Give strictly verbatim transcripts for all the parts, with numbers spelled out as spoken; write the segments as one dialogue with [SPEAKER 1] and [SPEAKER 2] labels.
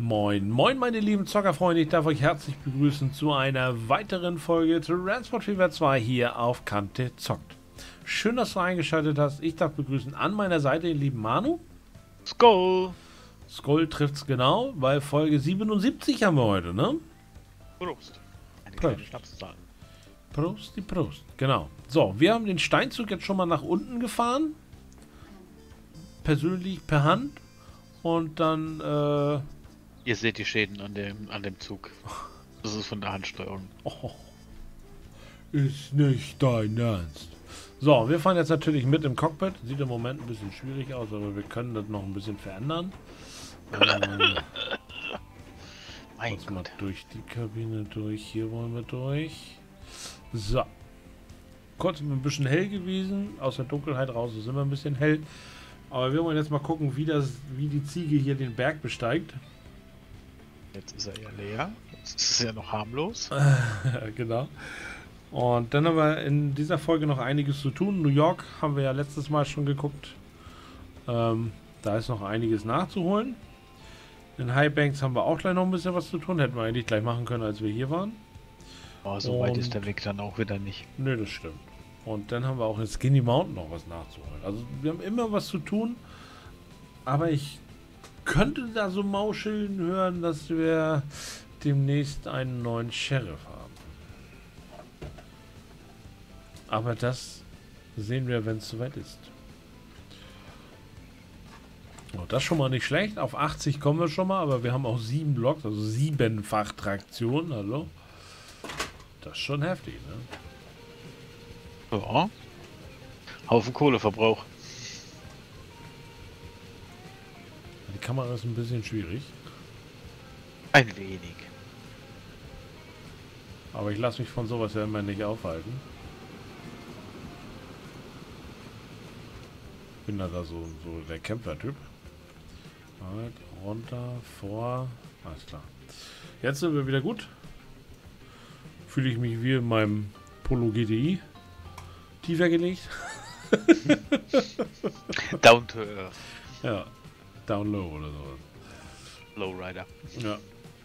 [SPEAKER 1] Moin, moin meine lieben Zockerfreunde, ich darf euch herzlich begrüßen zu einer weiteren Folge Transport Fever zwei hier auf Kante Zockt. Schön, dass du eingeschaltet hast. Ich darf begrüßen an meiner Seite den lieben Manu.
[SPEAKER 2] Skull!
[SPEAKER 1] Skull trifft's genau, weil Folge siebenundsiebzig haben wir heute, ne?
[SPEAKER 2] Prost. Eine
[SPEAKER 1] Prost.
[SPEAKER 2] kleine Schnapszahl.
[SPEAKER 1] Prost, die Prost. Genau. So, wir haben den Steinzug jetzt schon mal nach unten gefahren. Persönlich per Hand. Und dann, äh...
[SPEAKER 2] Ihr seht die Schäden an dem, an dem Zug. Das ist von der Handsteuerung.
[SPEAKER 1] Oh, ist nicht dein Ernst. So, wir fahren jetzt natürlich mit im Cockpit. Sieht im Moment ein bisschen schwierig aus, aber wir können das noch ein bisschen verändern. Ähm,
[SPEAKER 2] Mein
[SPEAKER 1] kurz mal
[SPEAKER 2] Gott.
[SPEAKER 1] durch die Kabine durch. Hier wollen wir durch. So. Kurz ein bisschen hell gewesen. Aus der Dunkelheit raus sind wir ein bisschen hell. Aber wir wollen jetzt mal gucken, wie, das, wie die Ziege hier den Berg besteigt.
[SPEAKER 2] Jetzt ist er ja leer. Jetzt ist es ja noch harmlos.
[SPEAKER 1] Genau. Und dann haben wir in dieser Folge noch einiges zu tun. New York haben wir ja letztes Mal schon geguckt. Ähm, da ist noch einiges nachzuholen. In High Banks haben wir auch gleich noch ein bisschen was zu tun. Hätten wir eigentlich gleich machen können, als wir hier waren.
[SPEAKER 2] Oh, so weit
[SPEAKER 1] Und-
[SPEAKER 2] ist der Weg dann auch wieder nicht.
[SPEAKER 1] Nö, das stimmt. Und dann haben wir auch in Skinny Mountain noch was nachzuholen. Also wir haben immer was zu tun. Aber ich könnte da so Mauscheln hören, dass wir demnächst einen neuen Sheriff haben. Aber das sehen wir, wenn es soweit ist. Oh, das ist schon mal nicht schlecht. Auf achtzig kommen wir schon mal, aber wir haben auch sieben Blocks, also siebenfach Traktion. Also das ist schon heftig, ne?
[SPEAKER 2] Ja. Haufen Kohleverbrauch.
[SPEAKER 1] Die Kamera ist ein bisschen schwierig.
[SPEAKER 2] Ein wenig.
[SPEAKER 1] Aber ich lasse mich von sowas ja immer nicht aufhalten. Bin da, da so, so der Kämpfer-Typ. Halt, runter, vor. Alles klar. Jetzt sind wir wieder gut. Fühle ich mich wie in meinem Polo G T I. Tiefer gelegt.
[SPEAKER 2] Down to Earth.
[SPEAKER 1] Ja. Down low oder sowas.
[SPEAKER 2] Lowrider.
[SPEAKER 1] Ja.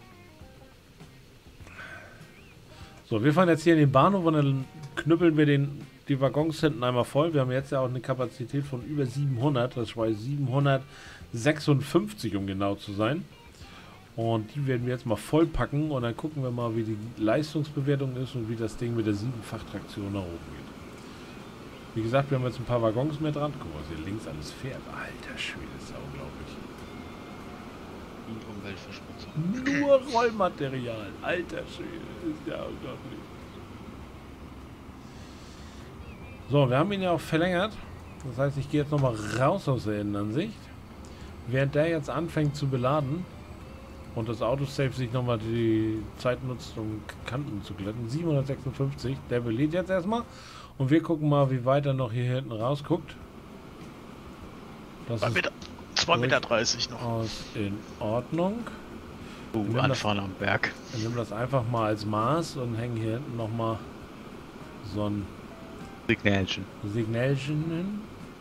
[SPEAKER 1] So, wir fahren jetzt hier in den Bahnhof und dann knüppeln wir den, die Waggons hinten einmal voll. Wir haben jetzt ja auch eine Kapazität von über siebenhundert. Das war siebenhundertsechsundfünfzig, um genau zu sein. Und die werden wir jetzt mal vollpacken und dann gucken wir mal, wie die Leistungsbewertung ist und wie das Ding mit der Siebenfach-Traktion nach oben geht. Wie gesagt, wir haben jetzt ein paar Waggons mehr dran. Guck mal, was hier links alles fährt. Alter Schwede, ist ja unglaublich.
[SPEAKER 2] Und Umweltverschmutzung.
[SPEAKER 1] Nur Rollmaterial. Alter Schwede, ist ja unglaublich. So, wir haben ihn ja auch verlängert. Das heißt, ich gehe jetzt nochmal raus aus der Innenansicht. Während der jetzt anfängt zu beladen und das Autosave sich nochmal die Zeit nutzt, um Kanten zu glätten. siebenhundertsechsundfünfzig, der belädt jetzt erstmal. Und wir gucken mal, wie weit er noch hier hinten rausguckt. Das ist
[SPEAKER 2] zwei Meter dreißig noch.
[SPEAKER 1] aus in Ordnung.
[SPEAKER 2] Uh,
[SPEAKER 1] Nimm das-
[SPEAKER 2] anfahren am Berg.
[SPEAKER 1] Wir nehmen das einfach mal als Maß und hängen hier hinten nochmal so ein
[SPEAKER 2] Signalchen.
[SPEAKER 1] Signalchen hin.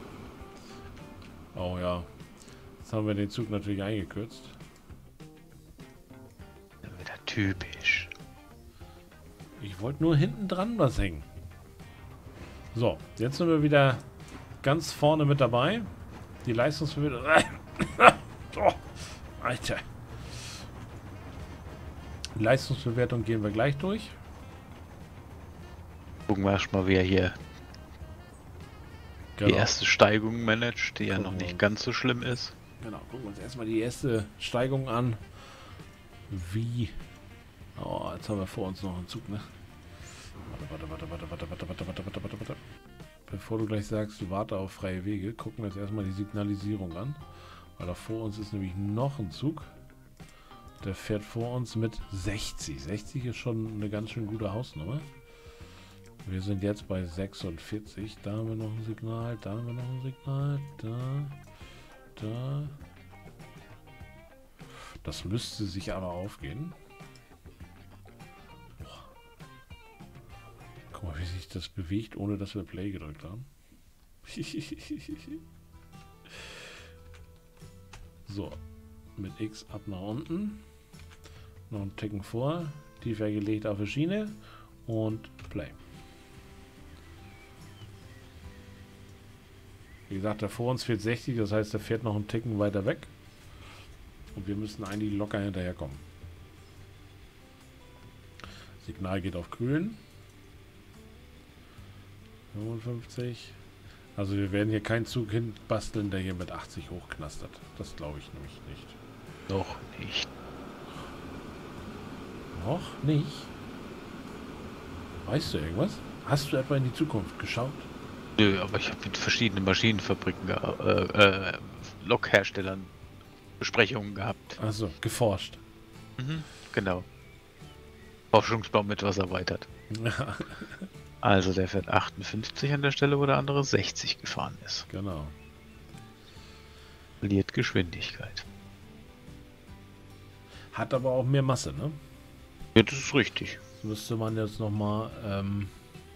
[SPEAKER 1] Oh ja. Jetzt haben wir den Zug natürlich eingekürzt.
[SPEAKER 2] Wieder typisch.
[SPEAKER 1] Ich wollte nur hinten dran was hängen. So, jetzt sind wir wieder ganz vorne mit dabei. Die Leistungsbewertung. Oh, Alter. Die Leistungsbewertung gehen wir gleich durch.
[SPEAKER 2] Gucken wir erstmal, wie er hier die erste Steigung managt, die ja
[SPEAKER 1] Gucken
[SPEAKER 2] noch
[SPEAKER 1] wir
[SPEAKER 2] nicht
[SPEAKER 1] uns.
[SPEAKER 2] ganz so schlimm ist.
[SPEAKER 1] Genau, gucken wir uns erstmal die erste Steigung an. Wie. Oh, jetzt haben wir vor uns noch einen Zug, ne? Warte, warte, warte, warte, warte, warte, warte, warte, warte, warte. Bevor du gleich sagst, du warte auf freie Wege, gucken wir jetzt erstmal die Signalisierung an. Weil da vor uns ist nämlich noch ein Zug. Der fährt vor uns mit sechzig. sechzig ist schon eine ganz schön gute Hausnummer. Wir sind jetzt bei sechsundvierzig. Da haben wir noch ein Signal, da haben wir noch ein Signal, da, da. Das müsste sich aber aufgehen. Boah. Guck mal, wie sich das bewegt, ohne dass wir Play gedrückt haben. So. mit X ab nach unten. Noch einen Ticken vor. Tiefer gelegt auf die Schiene. Und Play. Wie gesagt, da vor uns fährt sechzig, das heißt, der fährt noch einen Ticken weiter weg. Und wir müssen eigentlich locker hinterherkommen. Signal geht auf grün. fünfundfünfzig. Also wir werden hier keinen Zug hinbasteln, der hier mit achtzig hochknastert. Das glaube ich nämlich nicht.
[SPEAKER 2] Noch nicht.
[SPEAKER 1] Noch nicht? Weißt du irgendwas? Hast du etwa in die Zukunft geschaut?
[SPEAKER 2] Nö, aber ich habe mit verschiedenen Maschinenfabriken, äh, äh, Lokherstellern Besprechungen gehabt.
[SPEAKER 1] Also geforscht.
[SPEAKER 2] Mhm, genau. Forschungsbaum etwas erweitert.
[SPEAKER 1] Ja,
[SPEAKER 2] Also der fährt achtundfünfzig an der Stelle, wo der andere sechzig gefahren ist.
[SPEAKER 1] genau.
[SPEAKER 2] Verliert Geschwindigkeit.
[SPEAKER 1] Hat aber auch mehr Masse, ne?
[SPEAKER 2] Ja, das ist richtig.
[SPEAKER 1] Das müsste man jetzt nochmal, ähm,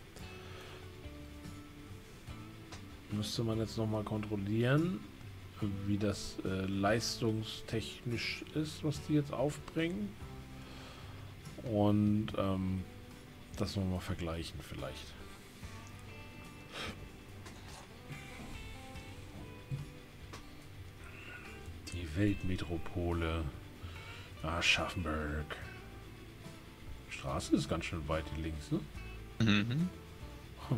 [SPEAKER 1] müsste man jetzt nochmal kontrollieren, wie das äh, leistungstechnisch ist, was die jetzt aufbringen. Und ähm, das nochmal vergleichen vielleicht. Die Weltmetropole Aschaffenburg. Straße ist ganz schön weit hier links, ne?
[SPEAKER 2] Mhm.
[SPEAKER 1] Hm.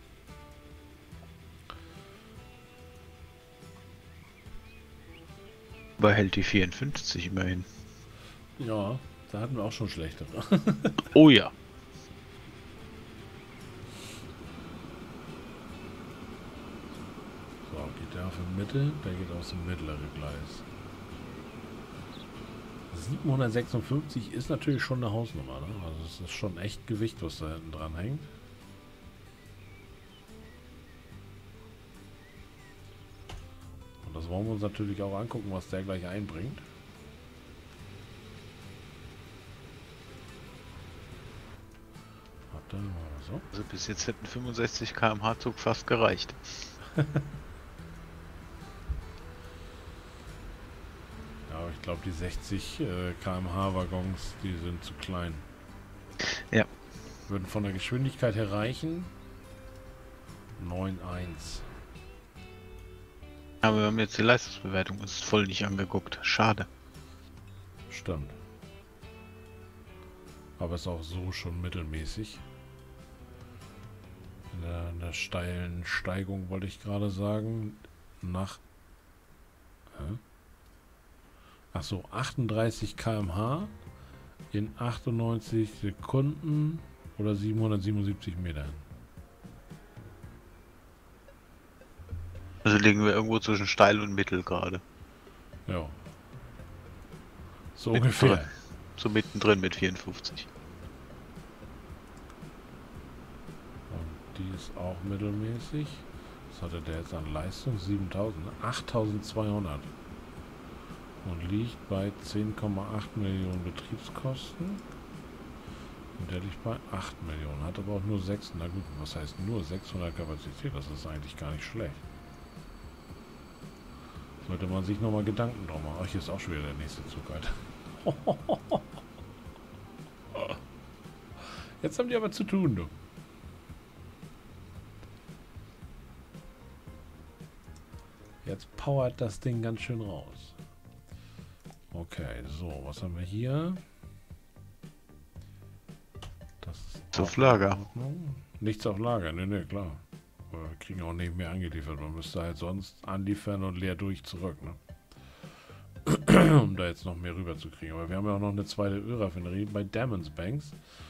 [SPEAKER 2] Aber hält die vierundfünfzig immerhin.
[SPEAKER 1] Ja, da hatten wir auch schon schlechtere.
[SPEAKER 2] Oh ja.
[SPEAKER 1] So, geht der auf die Mitte, der geht aufs mittlere Gleis. siebenhundertsechsundfünfzig ist natürlich schon eine Hausnummer, ne? Also es ist schon echt Gewicht, was da hinten dran hängt. Und das wollen wir uns natürlich auch angucken, was der gleich einbringt. Warte mal so.
[SPEAKER 2] Also bis jetzt hätten fünfundsechzig Kilometer pro Stunde Zug fast gereicht.
[SPEAKER 1] Ja, aber ich glaube, die sechzig äh, Kilometer pro Stunde Waggons, die sind zu klein.
[SPEAKER 2] Ja.
[SPEAKER 1] Würden von der Geschwindigkeit her reichen. neun Komma eins.
[SPEAKER 2] Aber wir haben jetzt die Leistungsbewertung uns voll nicht angeguckt. Schade.
[SPEAKER 1] Stimmt. Aber ist auch so schon mittelmäßig. In der, in der steilen Steigung wollte ich gerade sagen. Nach... Hä? Achso, achtunddreißig Kilometer pro Stunde in achtundneunzig Sekunden oder siebenhundertsiebenundsiebzig Metern.
[SPEAKER 2] Also liegen wir irgendwo zwischen steil und mittel gerade.
[SPEAKER 1] Ja. So
[SPEAKER 2] Mittendrin.
[SPEAKER 1] ungefähr.
[SPEAKER 2] So mittendrin mit vierundfünfzig.
[SPEAKER 1] Und die ist auch mittelmäßig. Was hatte der jetzt an Leistung? siebentausend, ne? achttausendzweihundert. Und liegt bei zehn Komma acht Millionen Betriebskosten. Und der liegt bei acht Millionen. Hat aber auch nur sechs. Na gut, was heißt nur sechshundert Kapazität? Das ist eigentlich gar nicht schlecht. Sollte man sich nochmal Gedanken drum machen. Ach, hier ist auch schon wieder der nächste Zug, Alter. Jetzt haben die aber zu tun, du. Jetzt powert das Ding ganz schön raus. Okay, so, was haben wir hier? Das ist
[SPEAKER 2] Auf Lager.
[SPEAKER 1] Nichts auf Lager, ne, ne, klar. Wir kriegen auch nicht mehr angeliefert. Man müsste halt sonst anliefern und leer durch zurück, ne? Um da jetzt noch mehr rüber zu kriegen. Aber wir haben ja auch noch eine zweite Ölraffinerie bei Dammons Banks.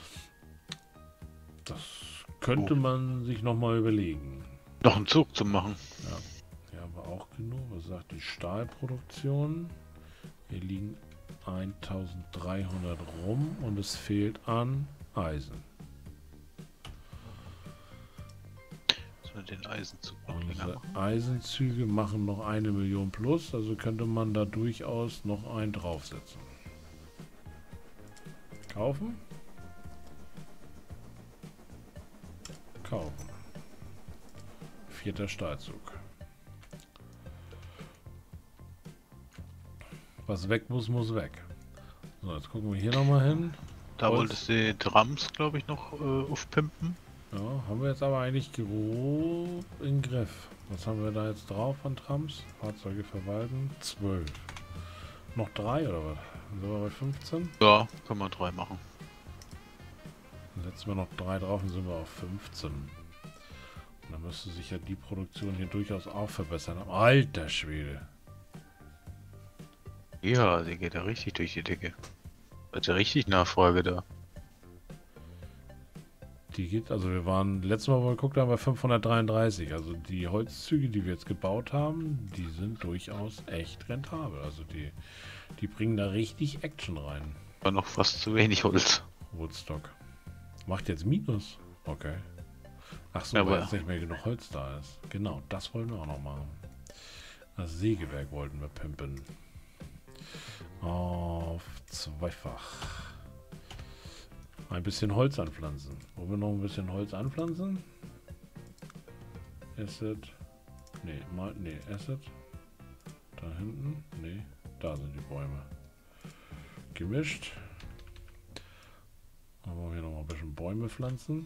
[SPEAKER 1] Das könnte
[SPEAKER 2] oh.
[SPEAKER 1] man sich nochmal überlegen.
[SPEAKER 2] Noch einen Zug zu machen.
[SPEAKER 1] Ja. Hier haben wir auch genug. Was sagt die Stahlproduktion? Hier liegen eintausenddreihundert rum und es fehlt an Eisen.
[SPEAKER 2] Den Eisenzug
[SPEAKER 1] Unsere Eisenzüge machen noch eine Million plus, also könnte man da durchaus noch einen draufsetzen. Kaufen? Kaufen. Vierter Stahlzug. Was weg muss, muss weg. So, jetzt gucken wir hier nochmal hin.
[SPEAKER 2] Da
[SPEAKER 1] Holz.
[SPEAKER 2] wolltest du die Drums, glaube ich, noch äh, aufpimpen.
[SPEAKER 1] Ja, haben wir jetzt aber eigentlich grob im Griff. Was haben wir da jetzt drauf an Trams? Fahrzeuge verwalten. zwölf. Noch drei oder was? Dann sind wir bei fünfzehn.
[SPEAKER 2] Ja, können wir drei machen.
[SPEAKER 1] Dann setzen wir noch drei drauf und sind wir auf fünfzehn. Und dann müsste sich ja die Produktion hier durchaus auch verbessern. Alter Schwede.
[SPEAKER 2] Ja, die geht ja richtig durch die Decke. Hat ja richtig Nachfrage da.
[SPEAKER 1] Die geht, also wir waren, letztes Mal, wo wir geguckt haben, bei fünfhundertdreiunddreißig. Also die Holzzüge, die wir jetzt gebaut haben, die sind durchaus echt rentabel. Also die, die bringen da richtig Action rein.
[SPEAKER 2] War noch fast zu wenig Holz.
[SPEAKER 1] Woodstock. Macht jetzt Minus. Okay. Ach so,
[SPEAKER 2] Ja,
[SPEAKER 1] weil
[SPEAKER 2] aber-
[SPEAKER 1] jetzt nicht mehr genug Holz da ist. Genau, das wollen wir auch noch machen. Das Sägewerk wollten wir pimpen. Auf zweifach. Ein bisschen Holz anpflanzen. Wollen wir noch ein bisschen Holz anpflanzen? Asset. Nee, mal, nee, Asset. Da hinten. Nee, da sind die Bäume. Gemischt. Dann wollen wir hier noch mal ein bisschen Bäume pflanzen.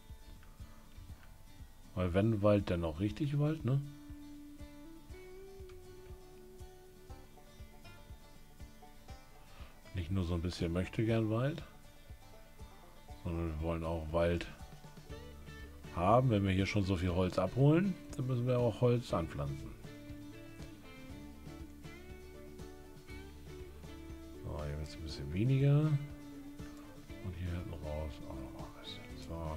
[SPEAKER 1] Weil wenn Wald, dann auch richtig Wald, ne? Nicht nur so ein bisschen möchte gern Wald, sondern wir wollen auch Wald haben. Wenn wir hier schon so viel Holz abholen, dann müssen wir auch Holz anpflanzen. So, hier wird es ein bisschen weniger. Und hier hinten raus auch noch mal ein bisschen. So.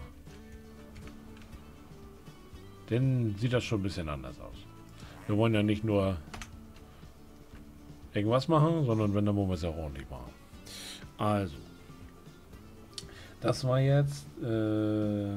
[SPEAKER 1] Dann sieht das schon ein bisschen anders aus. Wir wollen ja nicht nur irgendwas machen, sondern wenn, dann wollen wir es ja auch ordentlich machen. Also, das war jetzt äh,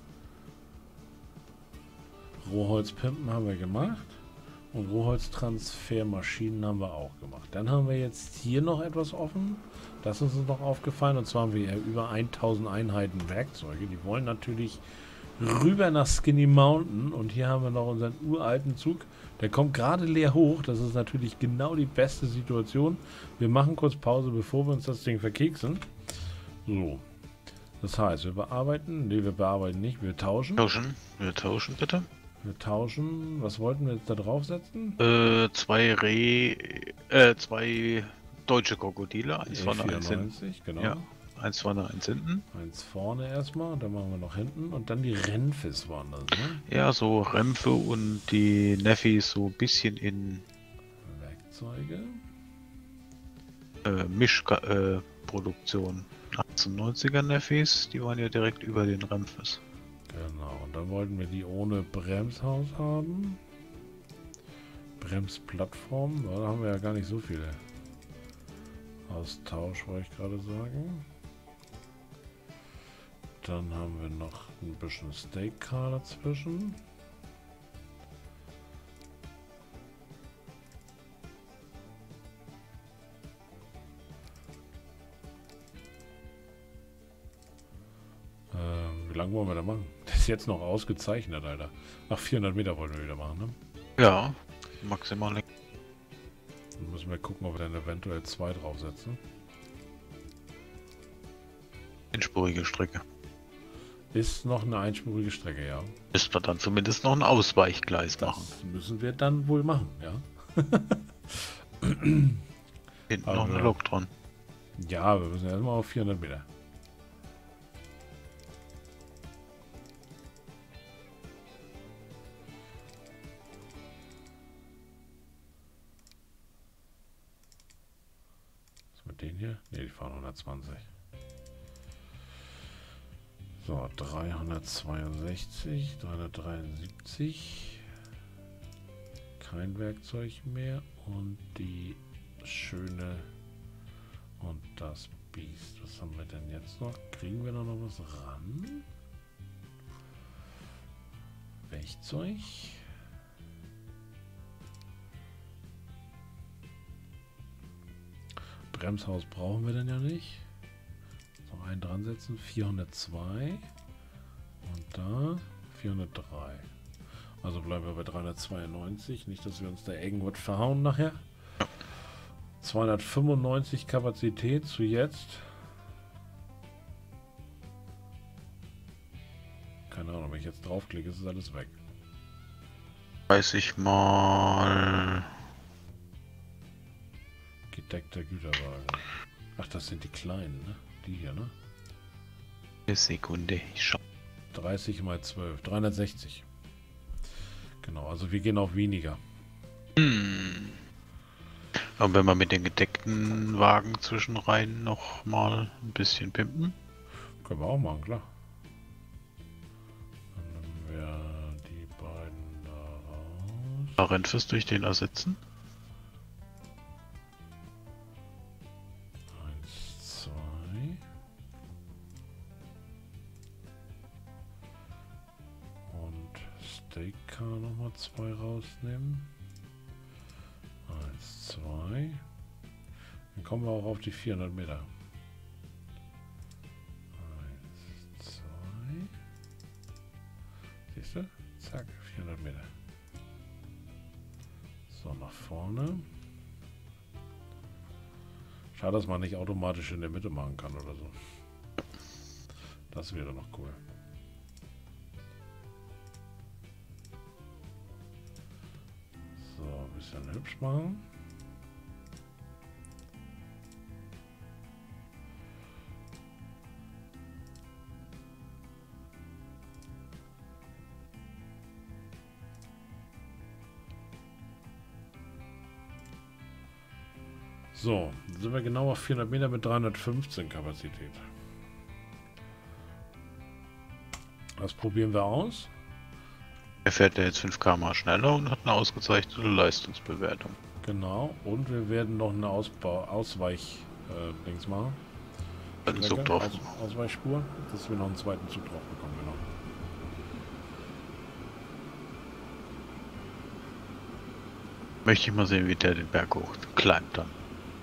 [SPEAKER 1] Rohholzpimpen haben wir gemacht und Rohholztransfermaschinen haben wir auch gemacht. Dann haben wir jetzt hier noch etwas offen. Das ist uns noch aufgefallen, und zwar haben wir ja über tausend Einheiten Werkzeuge. Die wollen natürlich rüber nach Skinny Mountain, und hier haben wir noch unseren uralten Zug. Der kommt gerade leer hoch. Das ist natürlich genau die beste Situation. Wir machen kurz Pause, bevor wir uns das Ding verkeksen. So. Das heißt, wir bearbeiten. Ne, wir bearbeiten nicht. Wir tauschen.
[SPEAKER 2] Tauschen. Wir tauschen bitte.
[SPEAKER 1] Wir tauschen. Was wollten wir jetzt da draufsetzen?
[SPEAKER 2] Äh, zwei Reh, äh, zwei deutsche Krokodile. Eins vorne, eins hinten.
[SPEAKER 1] vierundneunzig, genau.
[SPEAKER 2] Ja, eins vorne, eins hinten.
[SPEAKER 1] Eins vorne erstmal, dann machen wir noch hinten und dann die Renfis waren das, ne?
[SPEAKER 2] Ja, so Rämpfe und die Neffis so ein bisschen in
[SPEAKER 1] Werkzeuge.
[SPEAKER 2] äh, Mischproduktion. Äh, Produktion. achtzehnhundertneunziger Neffis, die waren ja direkt über den Remphes.
[SPEAKER 1] Genau, und dann wollten wir die ohne Bremshaus haben. Bremsplattform, ja, da haben wir ja gar nicht so viele. Austausch, wollte ich gerade sagen. Dann haben wir noch ein bisschen Steak Car dazwischen. Ähm, wie lange wollen wir da machen? Das ist jetzt noch ausgezeichnet, Alter. Ach, vierhundert Meter wollen wir wieder machen, ne?
[SPEAKER 2] Ja, maximal.
[SPEAKER 1] Dann müssen wir gucken, ob wir dann eventuell zwei draufsetzen.
[SPEAKER 2] Einspurige Strecke.
[SPEAKER 1] Ist noch eine einspurige Strecke, ja.
[SPEAKER 2] Müsste man dann zumindest noch ein Ausweichgleis machen.
[SPEAKER 1] Das müssen wir dann wohl machen, ja.
[SPEAKER 2] Hinten
[SPEAKER 1] Aber
[SPEAKER 2] noch eine Lok dran.
[SPEAKER 1] Ja, wir müssen erstmal auf vierhundert Meter. Was ist mit denen hier? Ne, die fahren hundertzwanzig. So, dreihundertzweiundsechzig, dreihundertdreiundsiebzig. Kein Werkzeug mehr. Und die schöne und das Biest. Was haben wir denn jetzt noch? Kriegen wir da noch was ran? Werkzeug. Bremshaus brauchen wir denn ja nicht. Noch einen dran setzen. vierhundertzwei. Und da vierhundertdrei. Also bleiben wir bei dreihundertzweiundneunzig. Nicht, dass wir uns da irgendwas verhauen nachher. zweihundertfünfundneunzig Kapazität zu jetzt. Keine Ahnung, wenn ich jetzt draufklicke, ist es alles weg.
[SPEAKER 2] Weiß ich mal.
[SPEAKER 1] Gedeckter Güterwagen. Ach, das sind die kleinen, ne? Die hier, ne?
[SPEAKER 2] Eine Sekunde, ich schau.
[SPEAKER 1] dreißig mal zwölf, dreihundertsechzig. Genau, also wir gehen auf weniger.
[SPEAKER 2] Hm. Aber wenn wir mit den gedeckten Wagen zwischenreihen noch mal ein bisschen pimpen.
[SPEAKER 1] Können wir auch machen, klar. Dann nehmen wir die beiden da raus.
[SPEAKER 2] Da Rennfest durch den ersetzen.
[SPEAKER 1] Eins, zwei. Und Steakcar nochmal zwei rausnehmen. Eins, zwei. Dann kommen wir auch auf die vierhundert Meter. Eins, zwei. Siehst du? Zack, vierhundert Meter. So, nach vorne. Schade, dass man nicht automatisch in der Mitte machen kann oder so. Das wäre noch cool. So, ein bisschen hübsch machen. So, sind wir genau auf vierhundert Meter mit dreihundertfünfzehn Kapazität. Das probieren wir aus.
[SPEAKER 2] Er fährt ja jetzt fünf Kilometer pro Stunde schneller und hat eine ausgezeichnete Leistungsbewertung.
[SPEAKER 1] Genau, und wir werden noch eine Ausbau Ausweich äh, Dings machen.
[SPEAKER 2] Einen Zug drauf.
[SPEAKER 1] Aus Ausweichspur, dass wir noch einen zweiten Zug drauf bekommen, genau.
[SPEAKER 2] Möchte ich mal sehen, wie der den Berg hoch klimmt dann.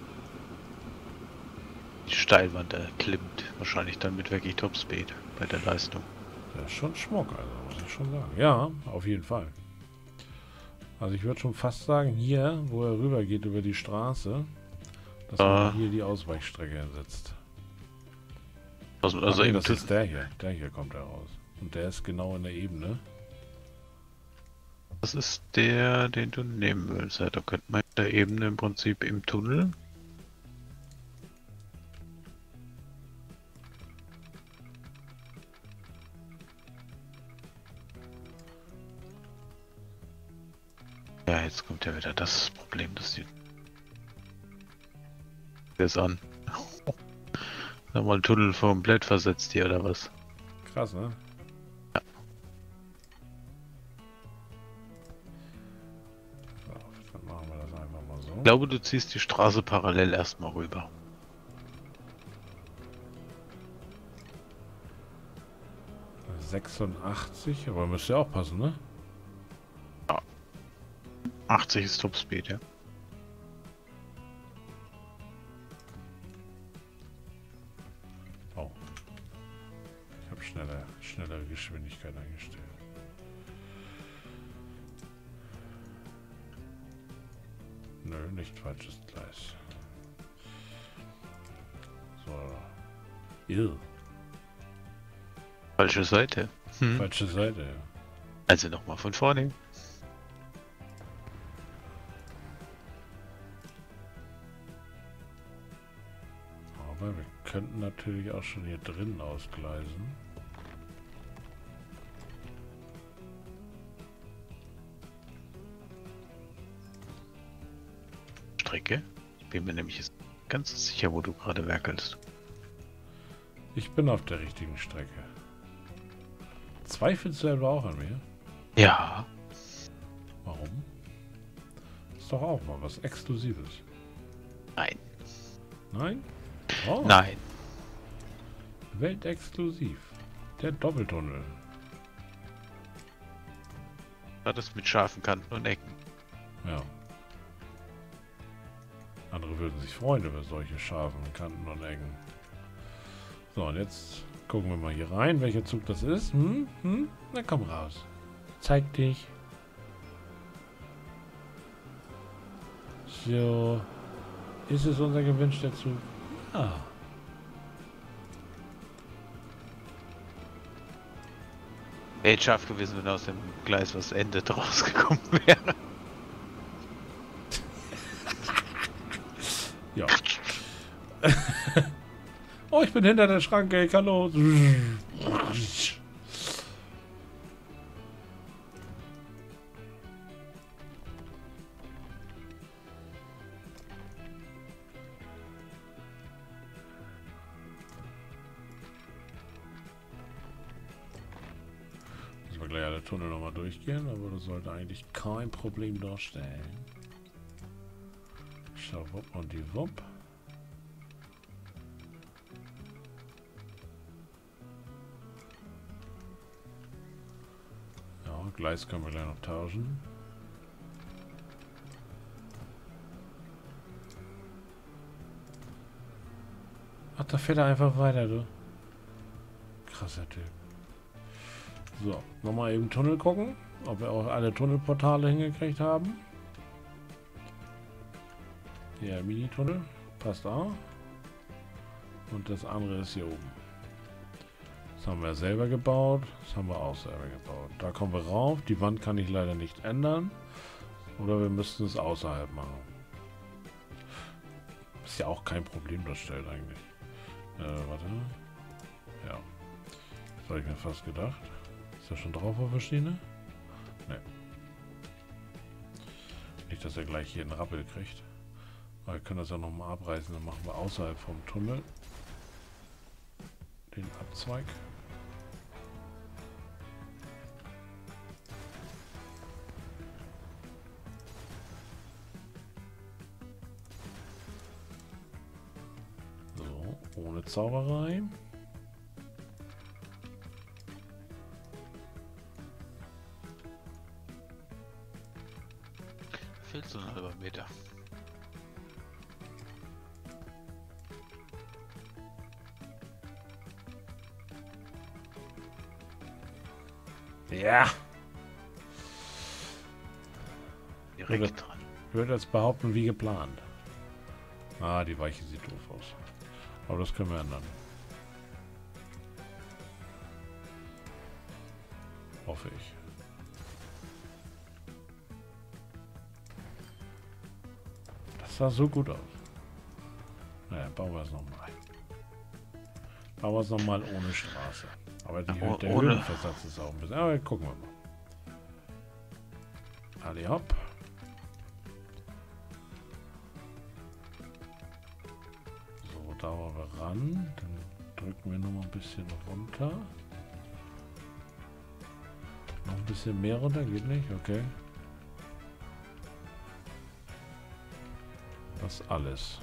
[SPEAKER 2] Die Steilwand, der klimmt wahrscheinlich dann mit wirklich Topspeed bei der Leistung.
[SPEAKER 1] Das ist schon Schmuck, also muss ich schon sagen. Ja, auf jeden Fall. Also ich würde schon fast sagen, hier, wo er rüber geht über die Straße, dass
[SPEAKER 2] äh,
[SPEAKER 1] man hier die Ausweichstrecke hinsetzt.
[SPEAKER 2] Also, also
[SPEAKER 1] Ach nee,
[SPEAKER 2] im
[SPEAKER 1] das ist der hier. Der hier kommt er raus. Und der ist genau in der Ebene.
[SPEAKER 2] Das ist der, den du nehmen willst. Ja, da könnte man in der Ebene im Prinzip im Tunnel. Ja, jetzt kommt ja wieder das Problem, dass die... Der ist an. Nochmal ein Tunnel komplett versetzt hier, oder was?
[SPEAKER 1] Krass, ne?
[SPEAKER 2] Ja.
[SPEAKER 1] So, dann machen wir das einfach mal so.
[SPEAKER 2] Ich glaube, du ziehst die Straße parallel erstmal rüber.
[SPEAKER 1] sechsundachtzig, aber müsste ja auch passen, ne?
[SPEAKER 2] achtzig ist Topspeed, ja.
[SPEAKER 1] Oh. Ich habe schneller, schnellere Geschwindigkeit eingestellt. Nö, nicht falsches Gleis. So. Ew.
[SPEAKER 2] Falsche Seite. Hm.
[SPEAKER 1] Falsche Seite, ja.
[SPEAKER 2] Also nochmal von vorne.
[SPEAKER 1] Aber wir könnten natürlich auch schon hier drin ausgleisen.
[SPEAKER 2] Strecke. Ich bin mir nämlich jetzt ganz sicher, wo du gerade werkelst.
[SPEAKER 1] Ich bin auf der richtigen Strecke. Zweifelst du selber auch an mir?
[SPEAKER 2] Ja.
[SPEAKER 1] Warum? Ist doch auch mal was Exklusives.
[SPEAKER 2] Nein.
[SPEAKER 1] Nein? Oh,
[SPEAKER 2] Nein.
[SPEAKER 1] Weltexklusiv. Der Doppeltunnel.
[SPEAKER 2] War das mit scharfen Kanten und Ecken?
[SPEAKER 1] Ja. Andere würden sich freuen über solche scharfen Kanten und Ecken. So, und jetzt gucken wir mal hier rein, welcher Zug das ist. Hm? Hm? Na komm raus. Zeig dich. So. Ist es unser gewünschter Zug? Ah.
[SPEAKER 2] Wäre jetzt scharf gewesen, wenn aus dem Gleis was endet rausgekommen wäre.
[SPEAKER 1] Ja. Oh, ich bin hinter der Schranke, ich kann los. Müssen wir gleich alle Tunnel nochmal durchgehen, aber das sollte eigentlich kein Problem darstellen. Schau, wupp und die wupp. Ja, Gleis können wir gleich noch tauschen. Ach, da fährt er einfach weiter, du. Krasser Typ. So, nochmal eben Tunnel gucken, ob wir auch alle Tunnelportale hingekriegt haben. Ja, Mini-Tunnel. Passt auch. Und das andere ist hier oben. Das haben wir selber gebaut. Das haben wir auch selber gebaut. Da kommen wir rauf. Die Wand kann ich leider nicht ändern. Oder wir müssten es außerhalb machen. Ist ja auch kein Problem darstellt eigentlich. Äh, warte. Ja. Das habe ich mir fast gedacht. Ist er schon drauf auf der Schiene? Ne. Nicht, dass er gleich hier einen Rappel kriegt. Aber wir können das ja nochmal abreißen. Dann machen wir außerhalb vom Tunnel den Abzweig. So, ohne Zauberei.
[SPEAKER 2] Fehlt so ein halber Meter.
[SPEAKER 1] Ja.
[SPEAKER 2] Direkt dran.
[SPEAKER 1] Ich würde jetzt behaupten, wie geplant. Ah, die Weiche sieht doof aus. Aber das können wir ändern. Hoffe ich. Das sah so gut aus. Naja, bauen wir es nochmal. Bauen wir es nochmal ohne Straße. Aber die,
[SPEAKER 2] Oh,
[SPEAKER 1] der
[SPEAKER 2] ohne.
[SPEAKER 1] Höhenversatz ist auch ein bisschen. Aber gucken wir mal. Alle hopp. So, da wollen wir ran. Dann drücken wir noch mal ein bisschen runter. Noch ein bisschen mehr runter, geht nicht, okay. Das alles.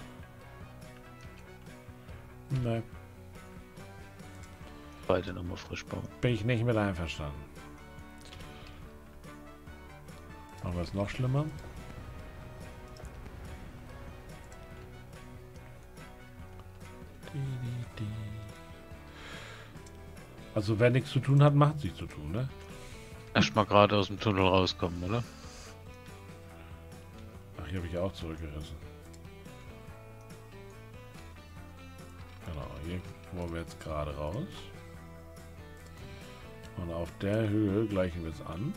[SPEAKER 1] Nein.
[SPEAKER 2] Beide nochmal frisch bauen.
[SPEAKER 1] Bin ich nicht mit einverstanden. Machen wir es noch schlimmer? Also wer nichts zu tun hat, macht sich zu tun, ne?
[SPEAKER 2] Erstmal gerade aus dem Tunnel rauskommen, oder?
[SPEAKER 1] Ach, hier habe ich auch zurückgerissen. Genau, hier wollen wir jetzt gerade raus. Und auf der Höhe gleichen wir es an.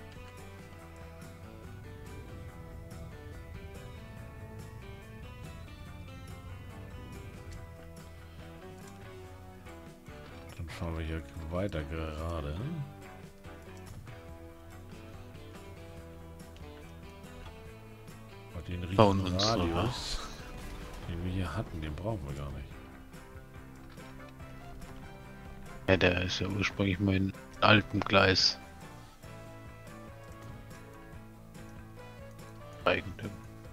[SPEAKER 1] Dann fahren wir hier weiter gerade. Und den
[SPEAKER 2] Bauen
[SPEAKER 1] riesigen
[SPEAKER 2] uns so,
[SPEAKER 1] Radius, den wir hier hatten, den brauchen wir gar nicht.
[SPEAKER 2] Ja, der ist ja ursprünglich mein alten Gleis. Eigentum.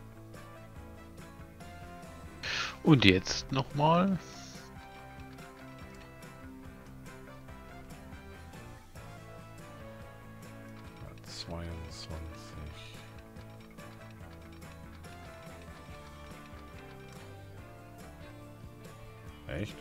[SPEAKER 2] Und jetzt nochmal.
[SPEAKER 1] zweiundzwanzig. Echt?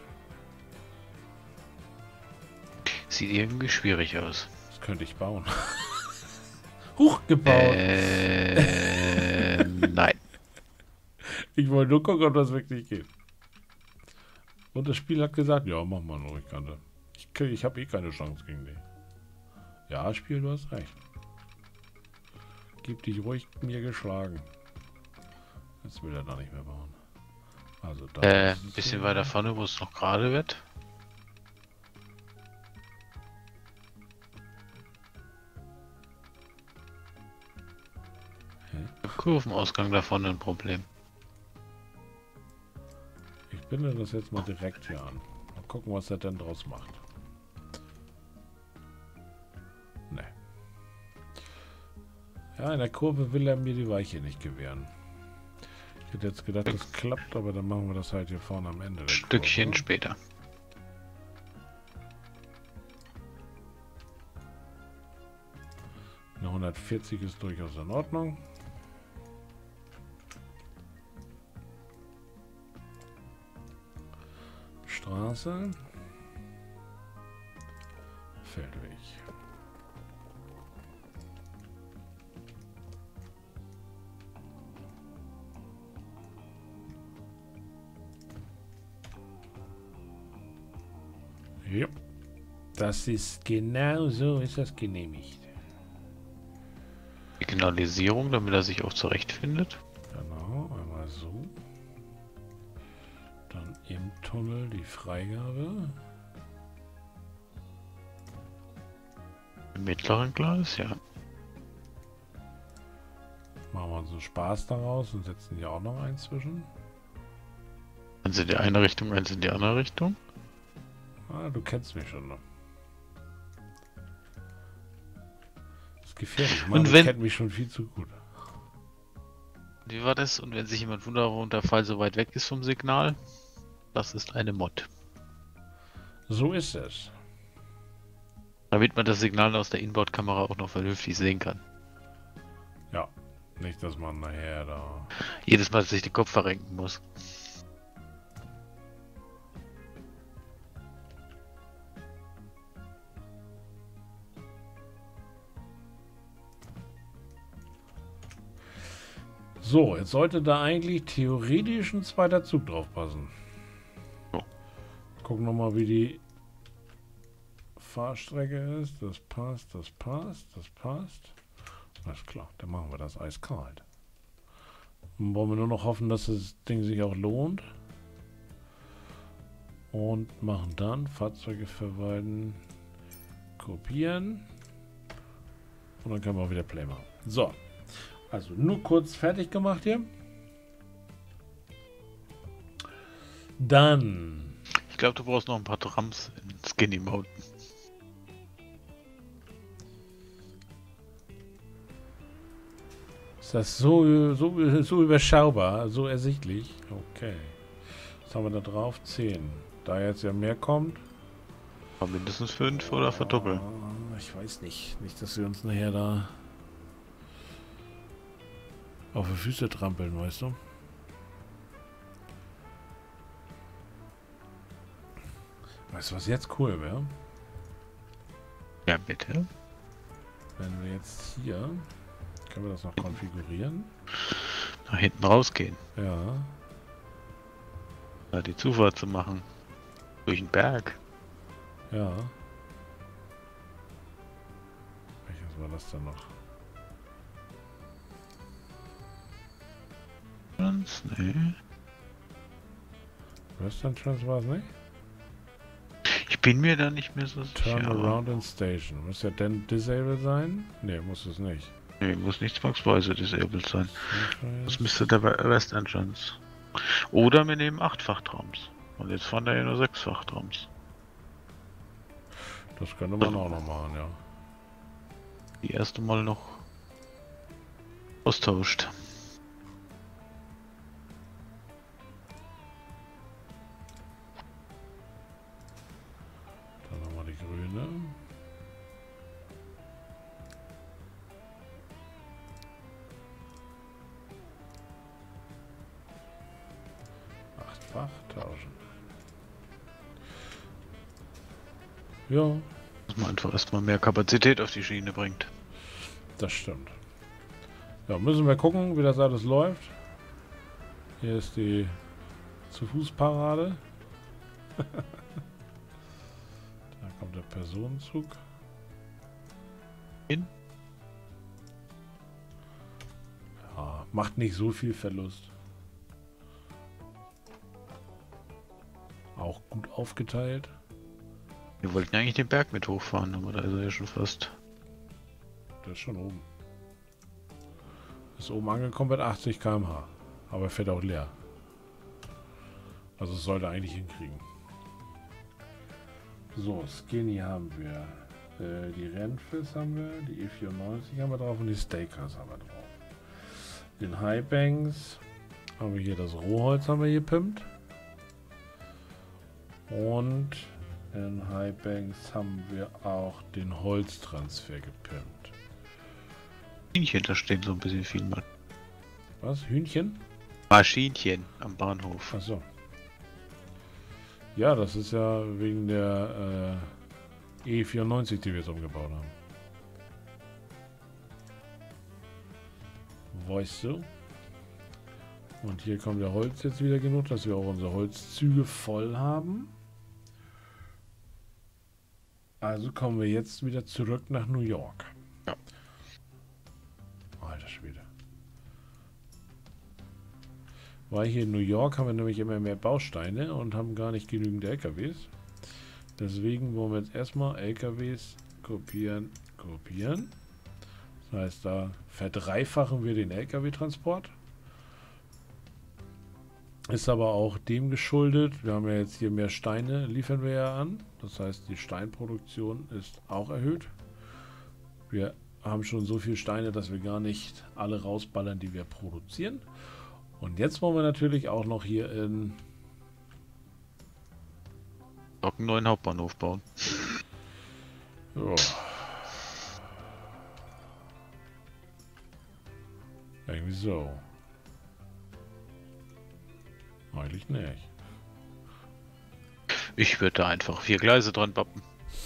[SPEAKER 2] Sieht irgendwie schwierig aus.
[SPEAKER 1] Das könnte ich bauen. Hochgebaut.
[SPEAKER 2] Äh, nein.
[SPEAKER 1] Ich wollte nur gucken, ob das wirklich geht. Und das Spiel hat gesagt, ja, mach mal ruhig, Kante. Ich, ich habe eh keine Chance gegen dich. Ja, Spiel, du hast recht. Gib dich ruhig mir geschlagen. Jetzt will er da nicht mehr bauen. Also da
[SPEAKER 2] Äh,
[SPEAKER 1] ist
[SPEAKER 2] ein
[SPEAKER 1] es
[SPEAKER 2] bisschen
[SPEAKER 1] hier.
[SPEAKER 2] weiter vorne, wo es noch gerade wird.
[SPEAKER 1] Hä?
[SPEAKER 2] Im Kurvenausgang da vorne ein Problem.
[SPEAKER 1] Ich binde das jetzt mal direkt hier an. Mal gucken, was er denn draus macht. Ne. Ja, in der Kurve will er mir die Weiche nicht gewähren. Ich hätte jetzt gedacht, das klappt, aber dann machen wir das halt hier vorne am Ende. Der
[SPEAKER 2] Stückchen
[SPEAKER 1] Kurve.
[SPEAKER 2] später.
[SPEAKER 1] Eine hundertvierzig ist durchaus in Ordnung. Straße. Feldweg. Ja. Das ist genau so, ist das genehmigt.
[SPEAKER 2] Signalisierung, damit er sich auch zurechtfindet.
[SPEAKER 1] Genau, einmal so. Dann im Tunnel die Freigabe.
[SPEAKER 2] Im mittleren Gleis, ja.
[SPEAKER 1] Machen wir uns einen Spaß daraus und setzen hier auch noch einen zwischen.
[SPEAKER 2] Eins in die eine Richtung, eins in die andere Richtung.
[SPEAKER 1] Ah, du kennst mich schon noch. Das ist gefährlich. Man
[SPEAKER 2] Und wenn-
[SPEAKER 1] kennt mich schon viel zu gut.
[SPEAKER 2] Wie war das? Und wenn sich jemand wundert, warum der Pfeil so weit weg ist vom Signal, das ist eine Mod.
[SPEAKER 1] So ist es.
[SPEAKER 2] Damit man das Signal aus der Inboard-Kamera auch noch vernünftig sehen kann.
[SPEAKER 1] Ja. Nicht, dass man nachher da...
[SPEAKER 2] Jedes Mal sich den Kopf verrenken muss.
[SPEAKER 1] So, jetzt sollte da eigentlich theoretisch ein zweiter Zug drauf passen.
[SPEAKER 2] So.
[SPEAKER 1] Gucken nochmal, wie die Fahrstrecke ist. Das passt, das passt, das passt. Alles klar, dann machen wir das eiskalt. Dann wollen wir nur noch hoffen, dass das Ding sich auch lohnt. Und machen dann Fahrzeuge verwalten, kopieren. Und dann können wir auch wieder Play machen. So. Also nur kurz fertig gemacht hier. Dann.
[SPEAKER 2] Ich glaube, du brauchst noch ein paar Trams in Skinny Mountain.
[SPEAKER 1] Ist das so, so, so überschaubar, so ersichtlich? Okay. Was haben wir da drauf? zehn. Da jetzt ja mehr kommt.
[SPEAKER 2] Aber mindestens fünf oder verdoppeln.
[SPEAKER 1] Ah, ich weiß nicht. Nicht, dass wir uns nachher da auf die Füße trampeln, weißt du? Weißt du, was jetzt cool wäre?
[SPEAKER 2] Ja, bitte.
[SPEAKER 1] Wenn wir jetzt hier... Können wir das noch konfigurieren?
[SPEAKER 2] Nach hinten rausgehen.
[SPEAKER 1] Ja.
[SPEAKER 2] Da die Zufahrt zu machen. Durch den Berg.
[SPEAKER 1] Ja. Welches war das dann noch?
[SPEAKER 2] Trans? Nee.
[SPEAKER 1] Western Trans war es nicht?
[SPEAKER 2] Ich bin mir da nicht mehr so sicher.
[SPEAKER 1] Turn around in Station. Muss ja dann Disable sein? Ne, muss es nicht.
[SPEAKER 2] Nee, muss nicht zwangsweise disabled sein. Das müsste der West Entrance. Oder wir nehmen achtfach Trams. Und jetzt fahren da ja nur sechsfach Trams.
[SPEAKER 1] Das könnte man auch noch machen, ja.
[SPEAKER 2] Die erste Mal noch austauscht.
[SPEAKER 1] Dann nochmal die grüne. Achtfach tauschen. Ja,
[SPEAKER 2] Dass man einfach erstmal mehr Kapazität auf die Schiene bringt.
[SPEAKER 1] das stimmt. Ja, müssen wir gucken, wie das alles läuft. Hier ist die Zu-Fuß-Parade. Da kommt der Personenzug.
[SPEAKER 2] In?
[SPEAKER 1] Ja, macht nicht so viel Verlust. Auch gut aufgeteilt.
[SPEAKER 2] Wir wollten eigentlich den Berg mit hochfahren, aber da ist er ja schon fast.
[SPEAKER 1] Der ist schon oben. Ist oben angekommen mit achtzig Kilometer pro Stunde. Aber er fährt auch leer. Also es sollte eigentlich hinkriegen. So, Skinny haben wir. Äh, die Renfis haben wir. Die E vierundneunzig haben wir drauf und die Steakers haben wir drauf. Den Highbanks haben wir hier, das Rohholz haben wir hier pimpt. Und in Highbanks haben wir auch den Holztransfer gepimpt.
[SPEAKER 2] Hühnchen, da stehen so ein bisschen viel mal.
[SPEAKER 1] Was? Hühnchen?
[SPEAKER 2] Maschinchen am Bahnhof.
[SPEAKER 1] Achso. Ja, das ist ja wegen der äh, E vierundneunzig, die wir jetzt umgebaut haben. Weißt du? Und hier kommt der Holz jetzt wieder genug, dass wir auch unsere Holzzüge voll haben. Also kommen wir jetzt wieder zurück nach New York.
[SPEAKER 2] Ja.
[SPEAKER 1] Alter Schwede. Weil hier in New York haben wir nämlich immer mehr Bausteine und haben gar nicht genügend L K Ws. Deswegen wollen wir jetzt erstmal L K Ws kopieren, kopieren. Das heißt, da verdreifachen wir den L K W-Transport. Ist aber auch dem geschuldet. Wir haben ja jetzt hier mehr Steine, liefern wir ja an. Das heißt, die Steinproduktion ist auch erhöht. Wir haben schon so viele Steine, dass wir gar nicht alle rausballern, die wir produzieren. Und jetzt wollen wir natürlich auch noch hier in...
[SPEAKER 2] Auch einen neuen Hauptbahnhof bauen.
[SPEAKER 1] Oh. Irgendwie so. Eigentlich nicht.
[SPEAKER 2] Ich würde da einfach vier Gleise dran bappen.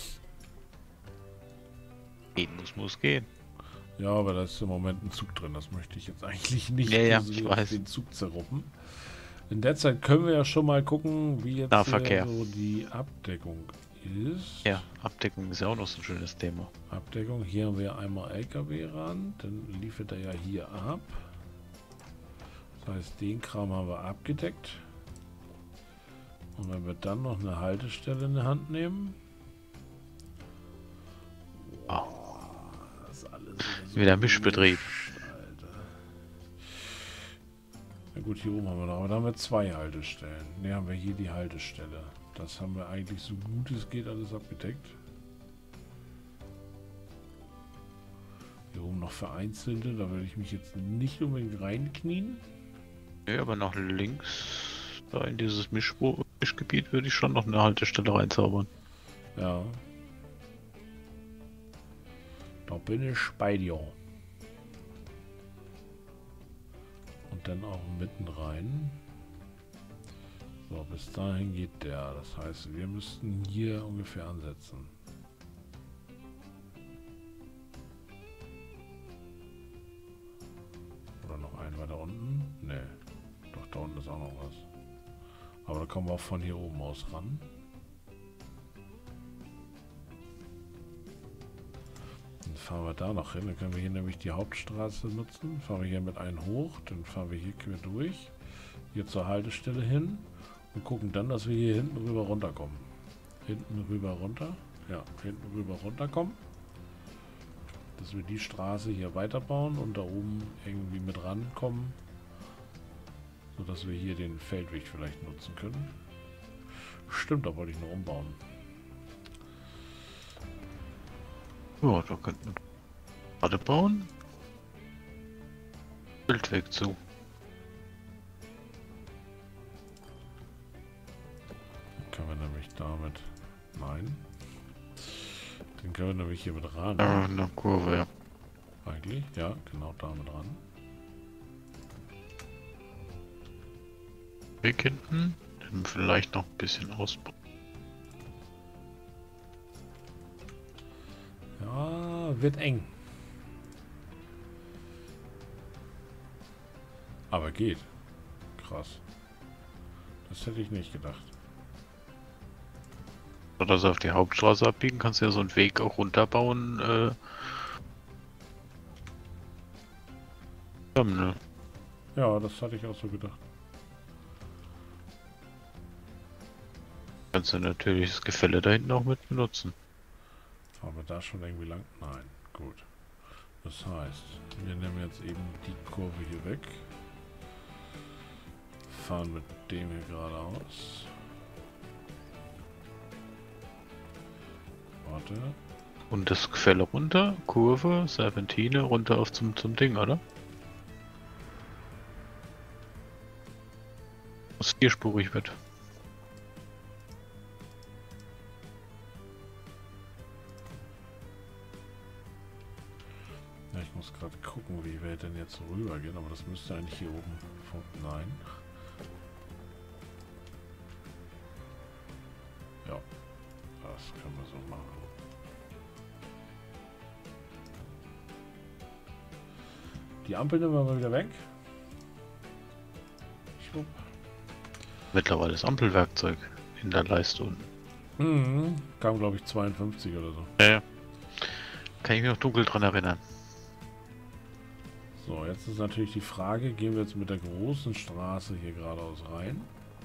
[SPEAKER 2] Gehen muss, muss gehen.
[SPEAKER 1] Ja, aber da ist im Moment ein Zug drin. Das möchte ich jetzt eigentlich nicht
[SPEAKER 2] Ja, ja,
[SPEAKER 1] so
[SPEAKER 2] ich
[SPEAKER 1] auf
[SPEAKER 2] weiß.
[SPEAKER 1] den Zug zerruppen. In der Zeit können wir ja schon mal gucken, wie jetzt
[SPEAKER 2] Nahverkehr.
[SPEAKER 1] hier so die Abdeckung ist.
[SPEAKER 2] Ja, Abdeckung ist ja auch noch so ein schönes Thema.
[SPEAKER 1] Abdeckung. Hier haben wir einmal L K W ran. Dann liefert er ja hier ab. Das heißt, den Kram haben wir abgedeckt. Und wenn wir dann noch eine Haltestelle in die Hand nehmen.
[SPEAKER 2] Wow.
[SPEAKER 1] Das ist alles wieder, so
[SPEAKER 2] Wieder Mischbetrieb.
[SPEAKER 1] Alter. Na gut, hier oben haben wir noch, aber da haben wir zwei Haltestellen. Ne, haben wir hier die Haltestelle. Das haben wir eigentlich so gut es geht alles abgedeckt. Hier oben noch vereinzelte, da würde ich mich jetzt nicht unbedingt reinknien.
[SPEAKER 2] Ja, aber nach links, da in dieses Mischbo Mischgebiet, würde ich schon noch eine Haltestelle reinzaubern.
[SPEAKER 1] Ja. Da bin ich bei dir. Und dann auch mitten rein. So, bis dahin geht der. Das heißt, wir müssten hier ungefähr ansetzen. Oder noch einen weiter unten? Ne. Doch, da unten ist auch noch was. Aber da kommen wir auch von hier oben aus ran. Dann fahren wir da noch hin. Dann können wir hier nämlich die Hauptstraße nutzen. Fahren wir hier mit einem hoch. Dann fahren wir hier quer durch. Hier zur Haltestelle hin. Und gucken dann, dass wir hier hinten rüber runterkommen. Hinten rüber runter. Ja, hinten rüber runterkommen. Dass wir die Straße hier weiterbauen und da oben irgendwie mit rankommen. Sodass wir hier den Feldweg vielleicht nutzen können. Stimmt, da wollte ich noch umbauen.
[SPEAKER 2] Ja, da könnten wir gerade bauen. Feldweg zu.
[SPEAKER 1] Dann können wir nämlich damit... Nein. Den können wir nämlich hier mit ran.
[SPEAKER 2] Ja, eine Kurve, ja.
[SPEAKER 1] Eigentlich, ja, genau damit ran.
[SPEAKER 2] Weg hinten. Dann vielleicht noch ein bisschen ausbauen.
[SPEAKER 1] Ja, wird eng. Aber geht. krass. Das hätte ich nicht gedacht.
[SPEAKER 2] Oder so auf die Hauptstraße abbiegen, kannst du ja so einen Weg auch runterbauen. Äh, ja, ne?
[SPEAKER 1] Ja, das hatte ich auch so gedacht.
[SPEAKER 2] Kannst du natürlich das Gefälle da hinten auch mit benutzen.
[SPEAKER 1] Fahren wir da schon irgendwie lang? Nein. Gut. Das heißt, wir nehmen jetzt eben die Kurve hier weg. Fahren mit dem hier geradeaus. Warte.
[SPEAKER 2] Und das Gefälle runter, Kurve, Serpentine, runter auf zum, zum Ding, oder? Was vierspurig wird.
[SPEAKER 1] Ja, ich muss gerade gucken, wie wir denn jetzt rüber gehen, aber das müsste eigentlich hier oben von... Nein. Ja, das können wir so machen. Die Ampel nehmen wir mal wieder weg. Schwupp.
[SPEAKER 2] Mittlerweile ist Ampelwerkzeug in der Leiste unten.
[SPEAKER 1] Mhm. Kam glaube ich zweiundfünfzig oder so.
[SPEAKER 2] Ja, ja. Kann ich mich noch dunkel dran erinnern.
[SPEAKER 1] So, jetzt ist natürlich die Frage, gehen wir jetzt mit der großen Straße hier geradeaus rein?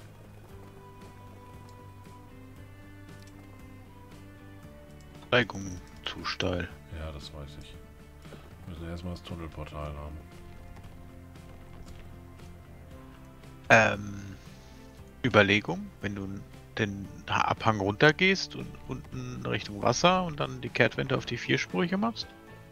[SPEAKER 2] Steigung zu steil.
[SPEAKER 1] Ja, das weiß ich. Wir müssen erstmal das Tunnelportal haben.
[SPEAKER 2] Ähm, Überlegung, wenn du den Abhang runter gehst und unten Richtung Wasser und dann die Kehrtwende auf die vierspurige machst.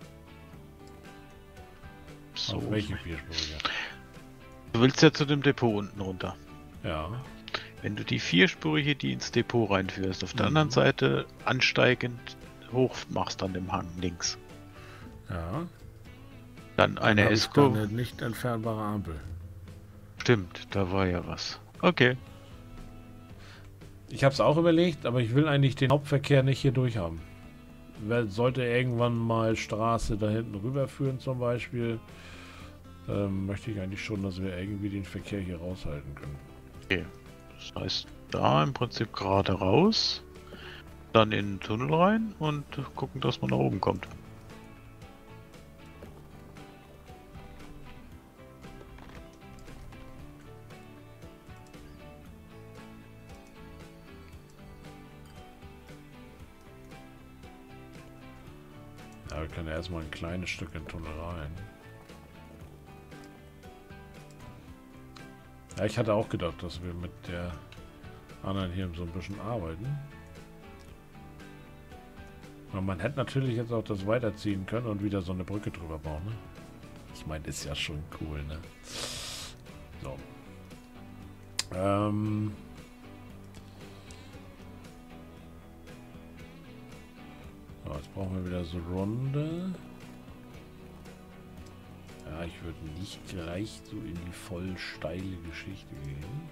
[SPEAKER 2] So.
[SPEAKER 1] Auf welche vierspurige?
[SPEAKER 2] Du willst ja zu dem Depot unten runter.
[SPEAKER 1] Ja.
[SPEAKER 2] Wenn du die vierspurige, die ins Depot reinführst, auf der
[SPEAKER 1] Mhm.
[SPEAKER 2] anderen Seite ansteigend hoch machst an dem Hang links.
[SPEAKER 1] Ja.
[SPEAKER 2] Dann eine
[SPEAKER 1] Dann hab ich da
[SPEAKER 2] S-Kurve.
[SPEAKER 1] eine nicht entfernbare Ampel.
[SPEAKER 2] Stimmt, da war ja was. Okay.
[SPEAKER 1] Ich habe es auch überlegt, aber ich will eigentlich den Hauptverkehr nicht hier durchhaben. Wer- Sollte irgendwann mal Straße da hinten rüberführen zum Beispiel, ähm, möchte ich eigentlich schon, dass wir irgendwie den Verkehr hier raushalten können.
[SPEAKER 2] Okay. Das heißt, da im Prinzip gerade raus, dann in den Tunnel rein und gucken, dass man nach oben kommt.
[SPEAKER 1] Ja, wir können ja erstmal ein kleines Stück in den Tunnel rein. Ja, ich hatte auch gedacht, dass wir mit der anderen hier so ein bisschen arbeiten. Und man hätte natürlich jetzt auch das weiterziehen können und wieder so eine Brücke drüber bauen, ne? Ich meine, ist ja schon cool, ne? So. Ähm... So, jetzt brauchen wir wieder so Runde. Ja, ich würde nicht gleich so in die voll steile Geschichte gehen.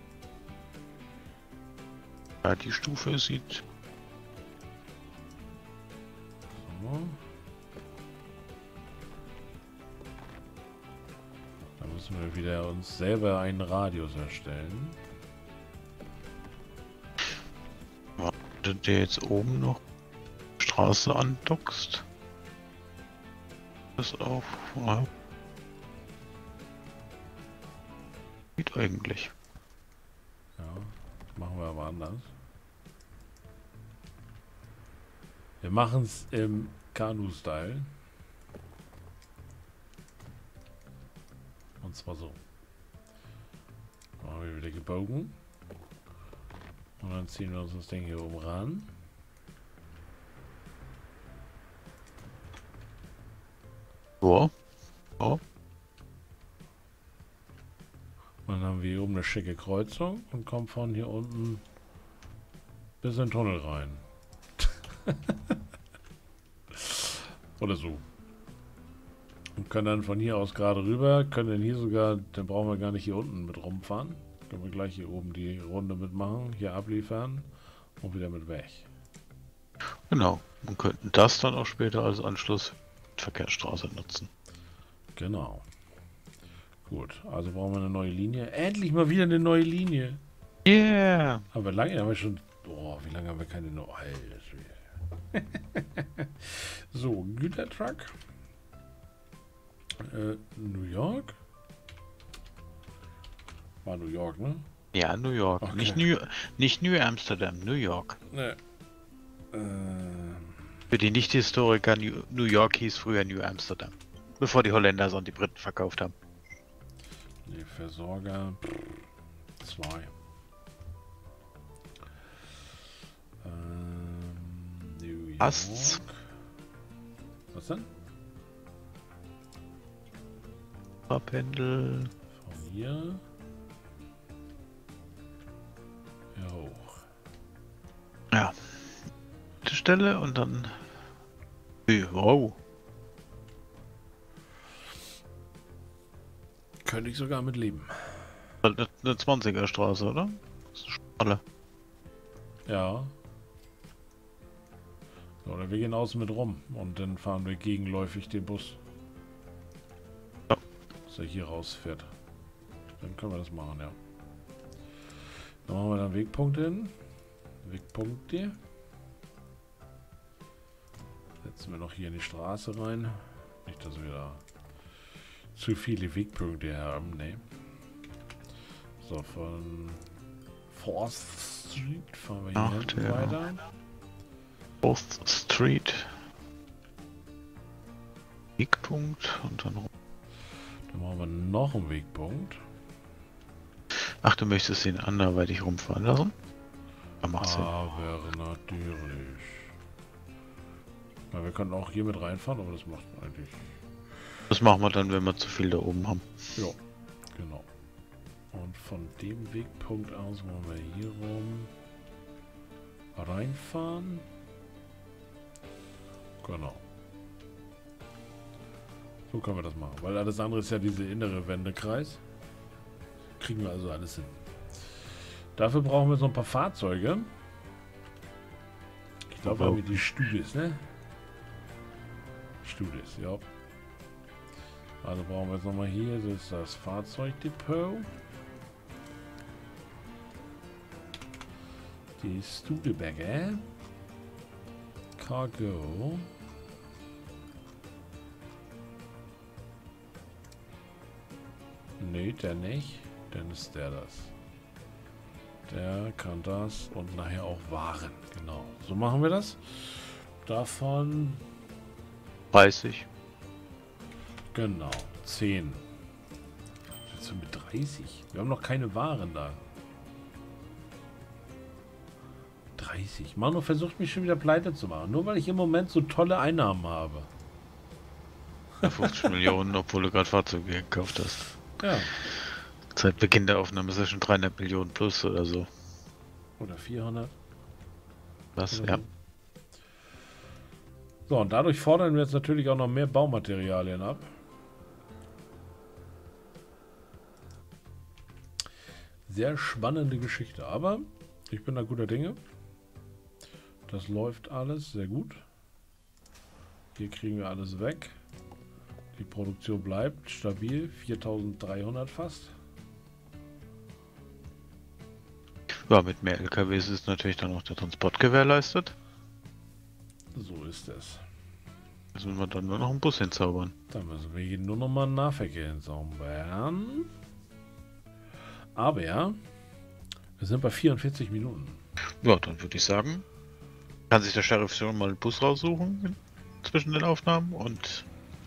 [SPEAKER 2] Ja, die Stufe sieht
[SPEAKER 1] So. Da müssen wir wieder uns selber einen Radius erstellen.
[SPEAKER 2] wenn du dir jetzt oben noch Straße andockst. Das auch. Ja. Geht eigentlich.
[SPEAKER 1] Ja, das machen wir aber anders. Wir machen es im Kanu-Style. Und zwar so. Machen wir wieder gebogen. Und dann ziehen wir uns das Ding hier oben ran.
[SPEAKER 2] Ja. Ja.
[SPEAKER 1] Und dann haben wir hier oben eine schicke Kreuzung und kommen von hier unten bis in den Tunnel rein. Oder so. Und können dann von hier aus gerade rüber, können dann hier sogar, dann brauchen wir gar nicht hier unten mit rumfahren. Können wir gleich hier oben die Runde mitmachen, hier abliefern und wieder mit weg.
[SPEAKER 2] Genau. Und könnten das dann auch später als Anschluss Verkehrsstraße nutzen.
[SPEAKER 1] Genau. Gut, also brauchen wir eine neue Linie. Endlich mal wieder eine neue Linie.
[SPEAKER 2] Yeah!
[SPEAKER 1] Aber lange haben wir schon... Boah, wie lange haben wir keine neue... So, Gütertruck. Äh, New York? War New York, ne?
[SPEAKER 2] Ja, New York.
[SPEAKER 1] Okay.
[SPEAKER 2] Nicht New, nicht New Amsterdam, New York.
[SPEAKER 1] Ne. Ähm...
[SPEAKER 2] Für die Nicht-Historiker, New, New York hieß früher New Amsterdam. Bevor die Holländer es an die Briten verkauft haben.
[SPEAKER 1] Ne, Versorger. Zwei. Ähm, New York.
[SPEAKER 2] Passt's.
[SPEAKER 1] Was denn?
[SPEAKER 2] Pendel.
[SPEAKER 1] Von hier. Hier hoch.
[SPEAKER 2] Ja. Stelle und dann. Wow.
[SPEAKER 1] Könnte ich sogar mit leben.
[SPEAKER 2] Eine, eine zwanziger Straße, oder? Das ist alle.
[SPEAKER 1] Ja. So, oder wir gehen außen mit rum und dann fahren wir gegenläufig den Bus.
[SPEAKER 2] Ja.
[SPEAKER 1] Dass er hier rausfährt. Dann können wir das machen, ja. Dann machen wir dann Wegpunkte hin. Wegpunkte. Setzen wir noch hier in die Straße rein. Nicht, dass wir da zu viele Wegpunkte haben, ne. So, von Fourth Street fahren wir hier
[SPEAKER 2] Ach,
[SPEAKER 1] hinten
[SPEAKER 2] der.
[SPEAKER 1] weiter.
[SPEAKER 2] Fourth Street. Wegpunkt und dann.
[SPEAKER 1] Dann machen wir noch einen Wegpunkt.
[SPEAKER 2] Ach, du möchtest ihn anderweitig rumfahren lassen? Ja, macht Sinn.
[SPEAKER 1] Aber natürlich. Ja, wir können auch hier mit reinfahren, aber das macht eigentlich...
[SPEAKER 2] Das machen wir dann, wenn wir zu viel da oben haben.
[SPEAKER 1] Ja, genau. Und von dem Wegpunkt aus wollen wir hier rum reinfahren. Genau. So können wir das machen, weil alles andere ist ja diese innere Wendekreis. Kriegen wir also alles hin. Dafür brauchen wir so ein paar Fahrzeuge. Ich glaube,
[SPEAKER 2] Oh.
[SPEAKER 1] wir die Studis, ne? Studis, ja. Also brauchen wir jetzt nochmal hier, das ist das Fahrzeugdepot. Die Studeberger. Cargo. Nee, der nicht. Dann ist der das. Der kann das und nachher auch Waren. Genau. So machen wir das. Davon...
[SPEAKER 2] dreißig.
[SPEAKER 1] Genau. zehn. Jetzt sind wir mit dreißig. Wir haben noch keine Waren da. dreißig. Manu versucht mich schon wieder pleite zu machen. Nur weil ich im Moment so tolle Einnahmen habe.
[SPEAKER 2] fünfzig Millionen, obwohl du gerade Fahrzeuge gekauft hast.
[SPEAKER 1] Ja.
[SPEAKER 2] Seit Beginn der Aufnahme ist ja schon dreihundert Millionen plus oder so.
[SPEAKER 1] Oder vierhundert.
[SPEAKER 2] Was?
[SPEAKER 1] Oder
[SPEAKER 2] Ja.
[SPEAKER 1] so. So, und dadurch fordern wir jetzt natürlich auch noch mehr Baumaterialien ab. Sehr spannende Geschichte, aber ich bin da guter Dinge. Das läuft alles sehr gut. Hier kriegen wir alles weg. Die Produktion bleibt stabil, viertausenddreihundert fast.
[SPEAKER 2] Ja, mit mehr L K Ws ist natürlich dann auch der Transport gewährleistet.
[SPEAKER 1] So ist es.
[SPEAKER 2] Müssen wir dann nur noch einen Bus hinzaubern.
[SPEAKER 1] Da müssen wir hier nur noch mal einen Nahverkehr hinzaubern. Aber ja, wir sind bei vierundvierzig Minuten.
[SPEAKER 2] Ja, dann würde ich sagen, kann sich der Sheriff schon mal einen Bus raussuchen zwischen den Aufnahmen und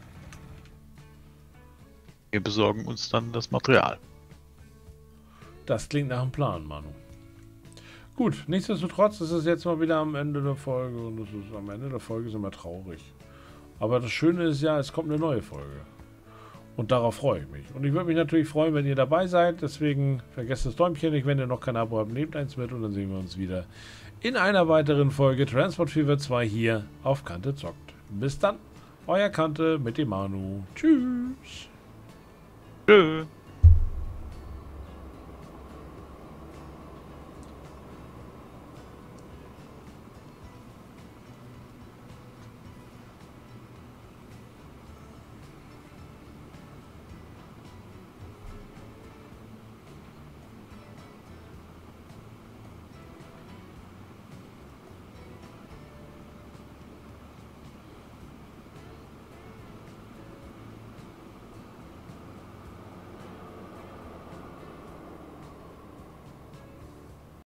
[SPEAKER 2] wir besorgen uns dann das Material.
[SPEAKER 1] Das klingt nach einem Plan, Manu. Gut, nichtsdestotrotz ist es jetzt mal wieder am Ende der Folge und es ist am Ende der Folge sind wir traurig. Aber das Schöne ist ja, es kommt eine neue Folge. Und darauf freue ich mich. Und ich würde mich natürlich freuen, wenn ihr dabei seid. Deswegen vergesst das Däumchen nicht, wenn ihr noch kein Abo habt, nehmt eins mit und dann sehen wir uns wieder in einer weiteren Folge Transport Fever zwei hier auf Kante zockt. Bis dann, euer Kante mit dem Manu. Tschüss.
[SPEAKER 2] Tschö.